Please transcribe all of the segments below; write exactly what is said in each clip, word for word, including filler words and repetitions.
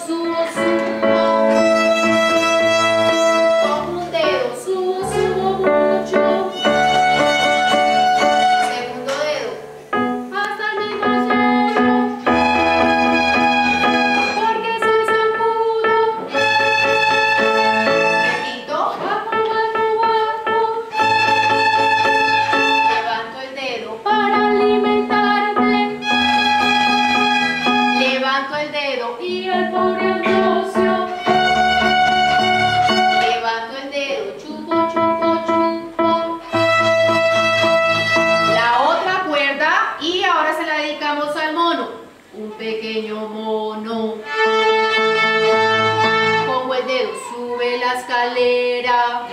subo, subo. Con un dedo subo, subo mucho. Segundo dedo. Hasta el mismo cielo. Porque soy zancudo. Repito. Bajo, bajo, bajo. Levanto el dedo para alimentarme. Levanto el dedo y el pobre Ambrosio. Levanto el dedo, chupo, chupo, chupo. La otra cuerda y ahora se la dedicamos al mono. Un pequeño mono. Pongo el dedo, sube la escalera.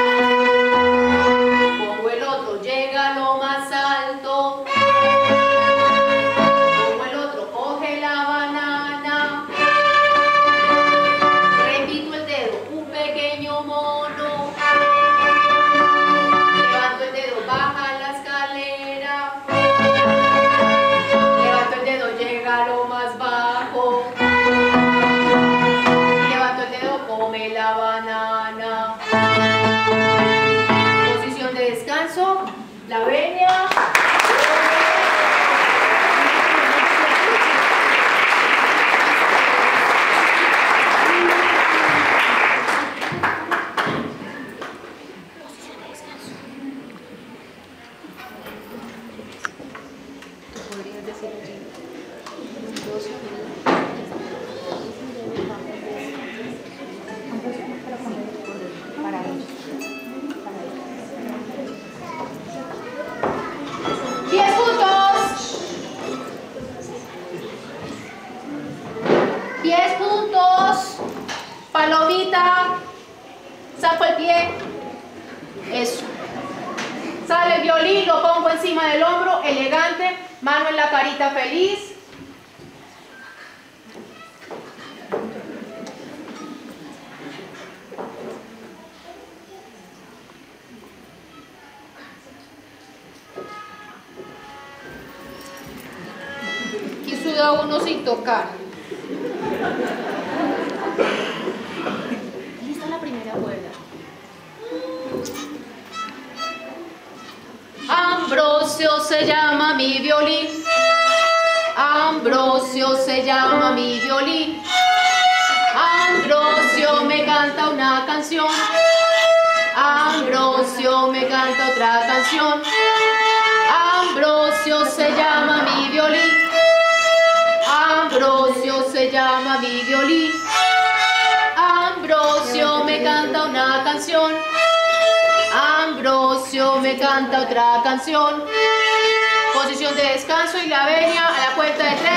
Pongo el otro, llega a lo más alto. Pongo el otro, coge la banana. Repito el dedo, un pequeño mono. Levanto el dedo, baja la escalera. Levanto el dedo, llega a lo más bajo. Levanto el dedo, come la banana. Posición de descanso, la venia. Podrías decir allí. Dos para ellos. Diez puntos. Diez puntos. Palomita. Saco el pie. Eso. Sale el violín, lo pongo encima del hombro, elegante. Mano en la carita feliz. Aquí suda uno sin tocar. Lista la primera cuerda. Ambrosio se llama mi violín. Ambrosio se llama mi violín. Ambrosio me canta una canción. Ambrosio me canta otra canción. Ambrosio se llama mi violín. Ambrosio se llama mi violín. Ambrosio me canta una canción. Ambrosio me canta otra canción. Posición de descanso y la venia a la cuenta de tres.